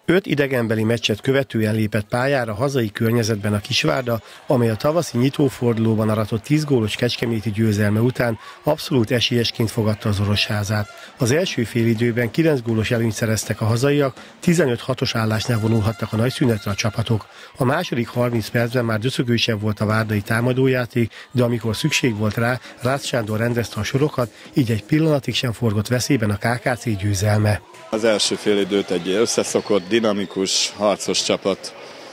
5 idegenbeli meccset követően lépett pályára hazai környezetben a Kisvárda, amely a tavaszi nyitófordulóban aratott 10 gólos kecskeméti győzelme után abszolút esélyesként fogadta az Orosházát. Az első félidőben 9 gólos előnyt szereztek a hazaiak, 15-6-os állásnál vonulhattak a nagyszünetre a csapatok. A második 30 percben már döszögősebb volt a várdai támadójáték, de amikor szükség volt rá, Rácz Sándor rendezte a sorokat, így egy pillanatig sem forgott veszélyben a KKC győzelme. Az első félidőt egy összeszokott, dinamikus, harcos csapat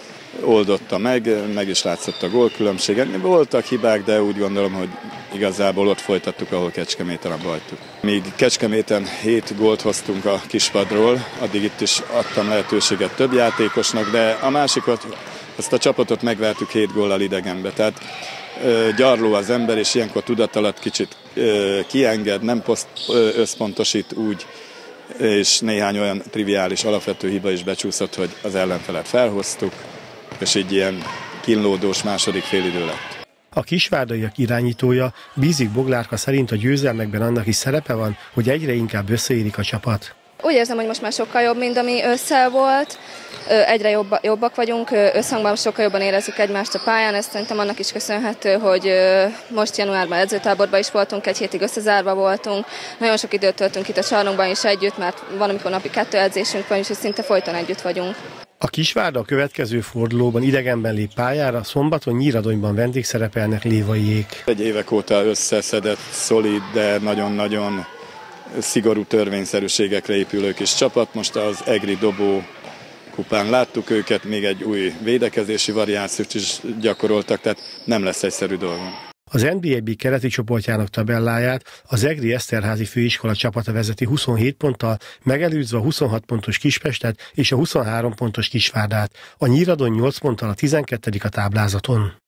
oldotta meg is látszott a gólkülönbségen. Voltak hibák, de úgy gondolom, hogy igazából ott folytattuk, ahol Kecskeméten abba hagytuk. Míg Kecskeméten 7 gólt hoztunk a kispadról, addig itt is adtam lehetőséget több játékosnak, de a másikat, azt a csapatot megvertük 7 góllal idegenbe. Tehát gyarló az ember, és ilyenkor tudat alatt kicsit kienged, nem összpontosít úgy, és néhány olyan triviális alapvető hiba is becsúszott, hogy az ellenfelet felhoztuk, és így ilyen kínlódós második félidő lett. A kisvárdaiak irányítója, Bízik Boglárka szerint a győzelmekben annak is szerepe van, hogy egyre inkább összeérik a csapat. Úgy érzem, hogy most már sokkal jobb, mint ami ősszel volt. Egyre jobbak vagyunk, összhangban sokkal jobban érezzük egymást a pályán. Ez szerintem annak is köszönhető, hogy most januárban edzőtáborban is voltunk, egy hétig összezárva voltunk. Nagyon sok időt töltünk itt a csarnokban is együtt, mert van, amikor napi 2 edzésünk van, és szinte folyton együtt vagyunk. A Kisvárda a következő fordulóban idegenben lép pályára, szombaton Nyíradonyban vendégszerepelnek Lévaiék. Egy évek óta összeszedett, szolid, de nagyon-nagyon szigorú törvényszerűségekre épülő kis csapat. Most az EGRI dobó kupán láttuk őket, még egy új védekezési variációt is gyakoroltak, tehát nem lesz egyszerű dolgunk. Az NB1 keleti csoportjának tabelláját az EGRI Eszterházi főiskola csapata vezeti 27 ponttal, megelőzve a 26 pontos Kispestet és a 23 pontos Kisvárdát. A Nyíradony 8 ponttal a 12. a táblázaton.